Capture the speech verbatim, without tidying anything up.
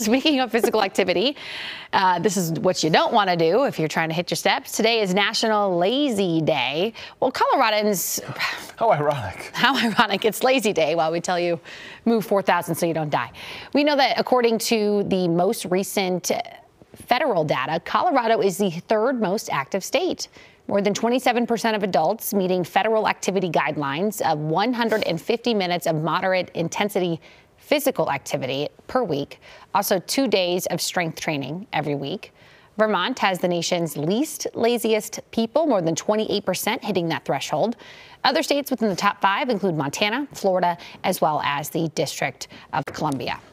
Speaking of physical activity, uh, this is what you don't want to do if you're trying to hit your steps. Today is National Lazy Day. Well, Coloradans... How ironic. How ironic. It's Lazy Day while we tell you move four thousand so you don't die. We know that according to the most recent federal data, Colorado is the third most active state. More than twenty-seven percent of adults meeting federal activity guidelines of one hundred fifty minutes of moderate intensity physical activity per week. Also two days of strength training every week. Vermont has the nation's least laziest people, more than twenty-eight percent hitting that threshold. Other states within the top five include Montana, Florida, as well as the District of Columbia.